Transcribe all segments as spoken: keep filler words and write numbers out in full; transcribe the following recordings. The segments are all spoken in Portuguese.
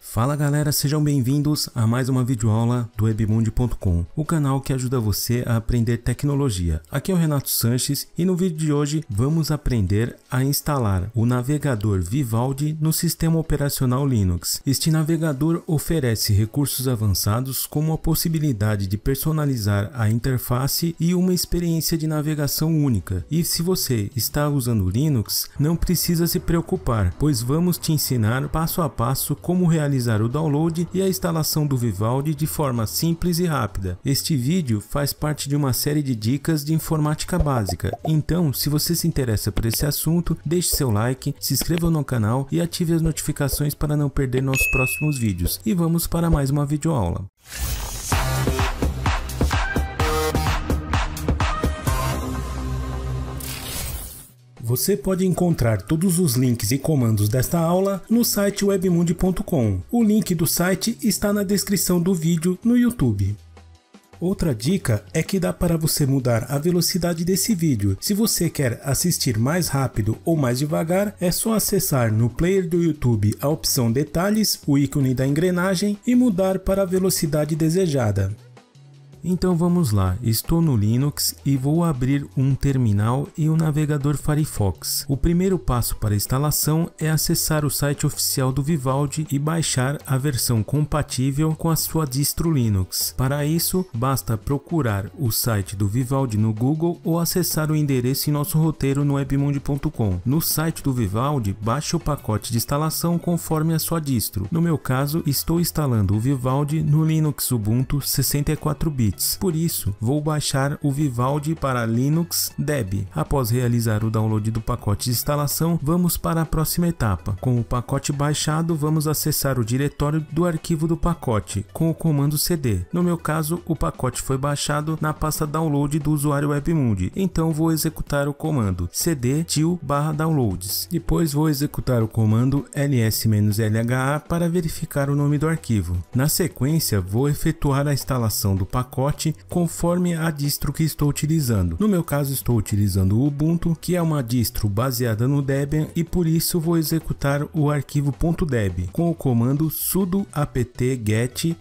Fala galera, sejam bem-vindos a mais uma videoaula do webmundi ponto com, o canal que ajuda você a aprender tecnologia. Aqui é o Renato Sanches e no vídeo de hoje vamos aprender a instalar o navegador Vivaldi no sistema operacional Linux. Este navegador oferece recursos avançados como a possibilidade de personalizar a interface e uma experiência de navegação única. E se você está usando Linux, não precisa se preocupar, pois vamos te ensinar passo a passo como realizar o download e a instalação do Vivaldi de forma simples e rápida. Este vídeo faz parte de uma série de dicas de informática básica, então se você se interessa por esse assunto, deixe seu like, se inscreva no canal e ative as notificações para não perder nossos próximos vídeos. E vamos para mais uma videoaula. Você pode encontrar todos os links e comandos desta aula no site webmundi ponto com. O link do site está na descrição do vídeo no YouTube. Outra dica é que dá para você mudar a velocidade desse vídeo. Se você quer assistir mais rápido ou mais devagar, é só acessar no player do YouTube a opção Detalhes, o ícone da engrenagem e mudar para a velocidade desejada. Então vamos lá, estou no Linux e vou abrir um terminal e o navegador Firefox. O primeiro passo para a instalação é acessar o site oficial do Vivaldi e baixar a versão compatível com a sua distro Linux. Para isso, basta procurar o site do Vivaldi no Google ou acessar o endereço em nosso roteiro no webmundi ponto com. No site do Vivaldi, baixe o pacote de instalação conforme a sua distro. No meu caso, estou instalando o Vivaldi no Linux Ubuntu sessenta e quatro bits. Por isso, vou baixar o Vivaldi para Linux Debian. Após realizar o download do pacote de instalação, vamos para a próxima etapa. Com o pacote baixado, vamos acessar o diretório do arquivo do pacote com o comando cd. No meu caso, o pacote foi baixado na pasta download do usuário Webmundi, então vou executar o comando cd til barra downloads. Depois vou executar o comando ls-lha para verificar o nome do arquivo. Na sequência, vou efetuar a instalação do pacote conforme a distro que estou utilizando. No meu caso, estou utilizando o Ubuntu, que é uma distro baseada no Debian, e por isso vou executar o arquivo .deb com o comando sudo apt-get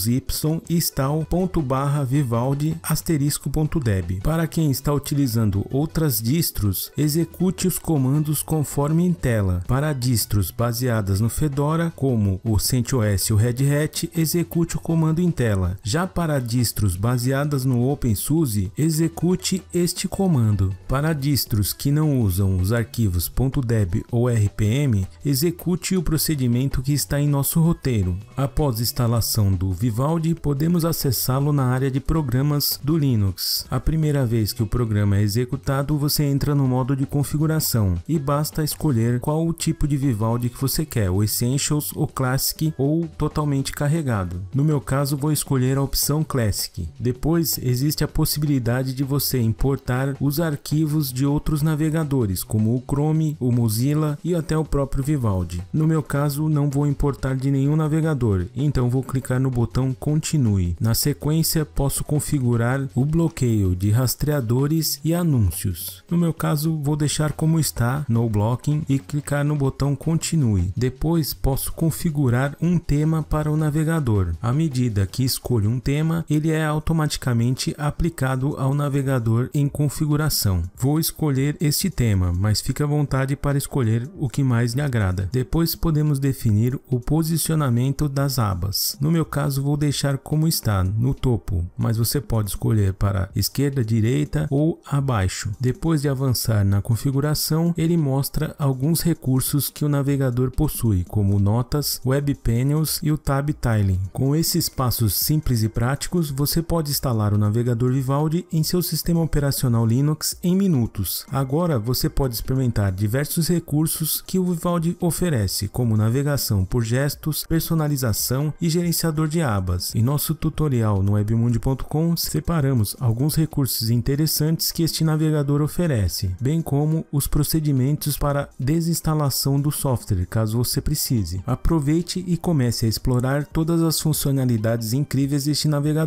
-y install ponto barra vivaldi asterisco ponto deb. Para quem está utilizando outras distros, execute os comandos conforme em tela. Para distros baseadas no Fedora, como o CentOS e o Red Hat, execute o comando em tela. Já para distros baseadas no OpenSUSE, execute este comando. Para distros que não usam os arquivos .deb ou R P M, execute o procedimento que está em nosso roteiro. Após a instalação do Vivaldi, podemos acessá-lo na área de programas do Linux. A primeira vez que o programa é executado, você entra no modo de configuração e basta escolher qual o tipo de Vivaldi que você quer, o Essentials, o Classic ou totalmente carregado. No meu caso, vou escolher a opção Classic. Depois existe a possibilidade de você importar os arquivos de outros navegadores, como o Chrome, o Mozilla e até o próprio Vivaldi. No meu caso, não vou importar de nenhum navegador, então vou clicar no botão Continue. Na sequência, posso configurar o bloqueio de rastreadores e anúncios. No meu caso, vou deixar como está, No Blocking, e clicar no botão Continue. Depois, posso configurar um tema para o navegador. À medida que escolho um tema, ele é automaticamente aplicado ao navegador em configuração. Vou escolher este tema, mas fique à vontade para escolher o que mais lhe agrada. Depois podemos definir o posicionamento das abas. No meu caso, vou deixar como está, no topo, mas você pode escolher para esquerda, direita ou abaixo. Depois de avançar na configuração, ele mostra alguns recursos que o navegador possui, como notas, web panels e o tab tiling. Com esses passos simples e práticos, você pode instalar o navegador Vivaldi em seu sistema operacional Linux em minutos. Agora você pode experimentar diversos recursos que o Vivaldi oferece, como navegação por gestos, personalização e gerenciador de abas. Em nosso tutorial no webmundi ponto com, separamos alguns recursos interessantes que este navegador oferece, bem como os procedimentos para desinstalação do software, caso você precise. Aproveite e comece a explorar todas as funcionalidades incríveis deste navegador.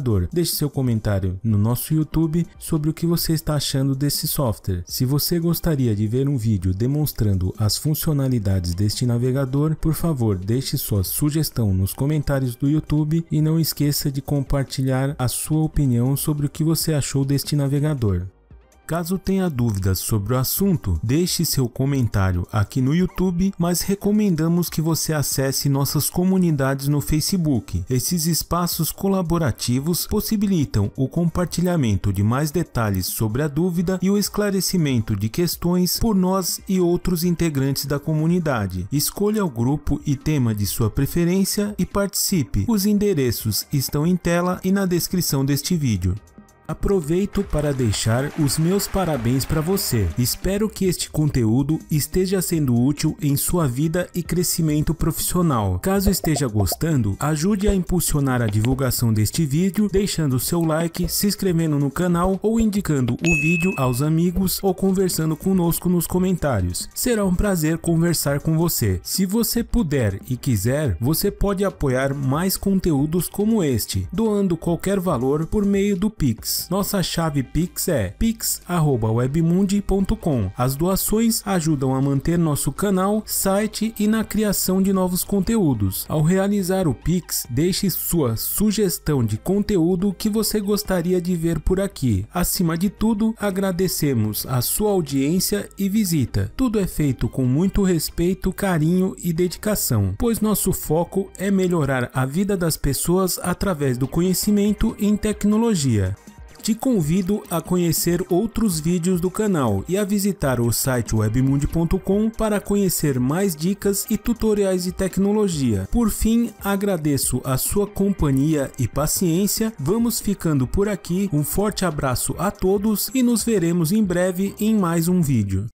deixe seu comentário no nosso YouTube sobre o que você está achando desse software. Se você gostaria de ver um vídeo demonstrando as funcionalidades deste navegador, por favor, deixe sua sugestão nos comentários do YouTube e não esqueça de compartilhar a sua opinião sobre o que você achou deste navegador. Caso tenha dúvidas sobre o assunto, deixe seu comentário aqui no YouTube, mas recomendamos que você acesse nossas comunidades no Facebook. Esses espaços colaborativos possibilitam o compartilhamento de mais detalhes sobre a dúvida e o esclarecimento de questões por nós e outros integrantes da comunidade. Escolha o grupo e tema de sua preferência e participe. Os endereços estão em tela e na descrição deste vídeo. Aproveito para deixar os meus parabéns para você. Espero que este conteúdo esteja sendo útil em sua vida e crescimento profissional. Caso esteja gostando, ajude a impulsionar a divulgação deste vídeo, deixando seu like, se inscrevendo no canal ou indicando o vídeo aos amigos ou conversando conosco nos comentários. Será um prazer conversar com você. Se você puder e quiser, você pode apoiar mais conteúdos como este, doando qualquer valor por meio do Pix. Nossa chave Pix é pix arroba webmundi ponto com. As doações ajudam a manter nosso canal, site e na criação de novos conteúdos. Ao realizar o Pix, deixe sua sugestão de conteúdo que você gostaria de ver por aqui. Acima de tudo, agradecemos a sua audiência e visita. Tudo é feito com muito respeito, carinho e dedicação, pois nosso foco é melhorar a vida das pessoas através do conhecimento em tecnologia. Te convido a conhecer outros vídeos do canal e a visitar o site webmundi ponto com para conhecer mais dicas e tutoriais de tecnologia. Por fim, agradeço a sua companhia e paciência. Vamos ficando por aqui. Um forte abraço a todos e nos veremos em breve em mais um vídeo.